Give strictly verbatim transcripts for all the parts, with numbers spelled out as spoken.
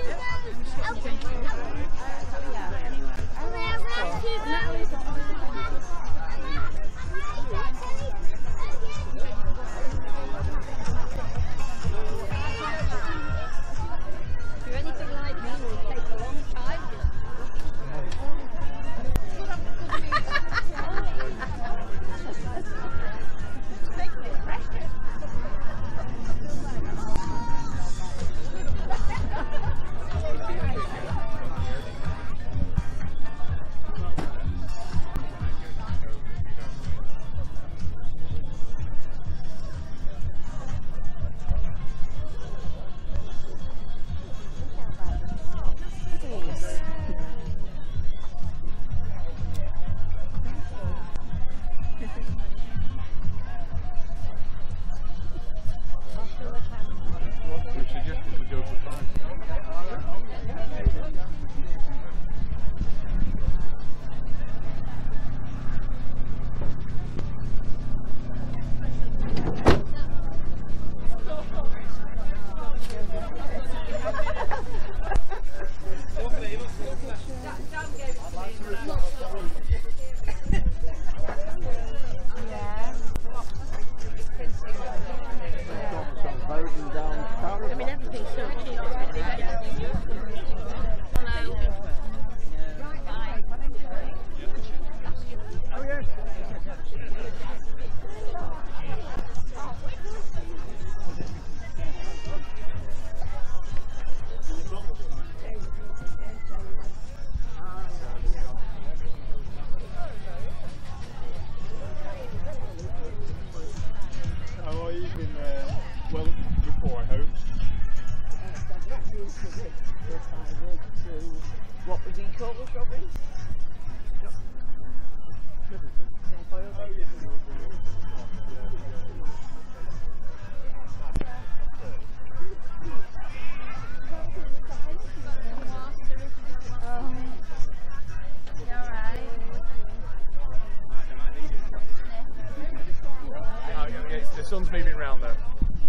sun's moving around though.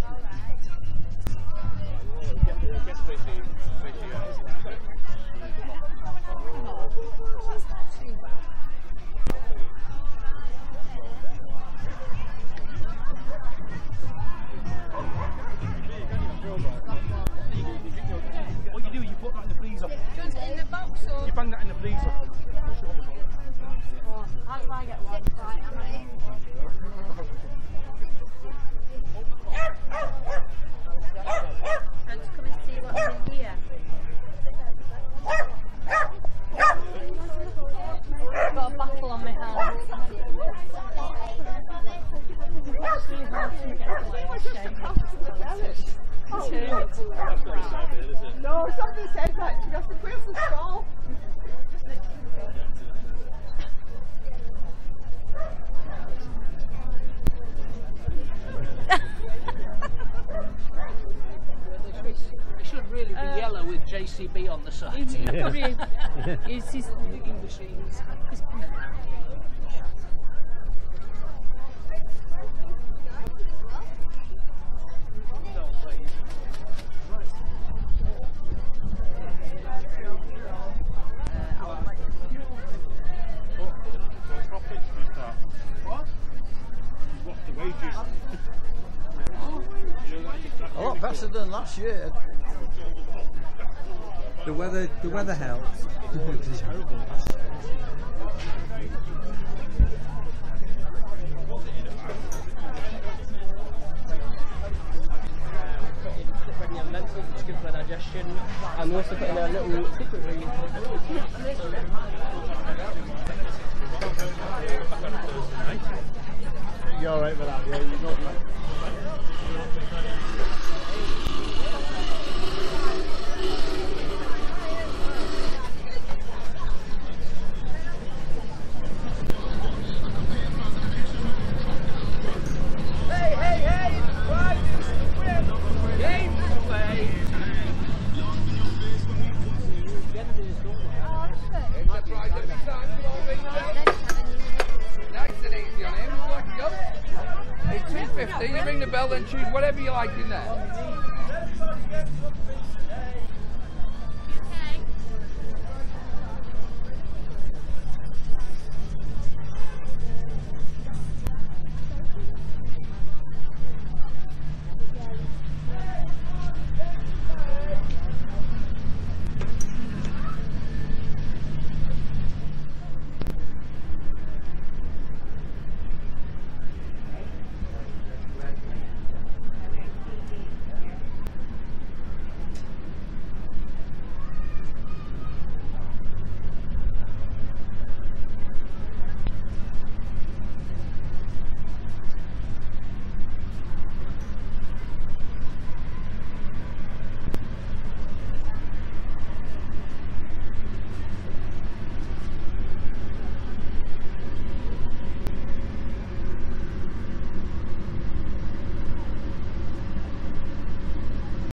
What you do, you put that in the freezer. Do you want it in the box or? You bang that in the freezer. Oh, how do I get one? Right, am I in? And to come and see what's in here. I've got a bottle on my hand. It's really hard to get away. No, somebody said that. You have to put some straw. It should really be uh, yellow with J C B on the side. It's probably it's his English. A lot better than last year. The weather, the weather helps. It was horrible last year. Lentils, good for digestion, and we also put in a little secret ring. You're alright with that, yeah? You're not. You ring the bell and choose whatever you like in there.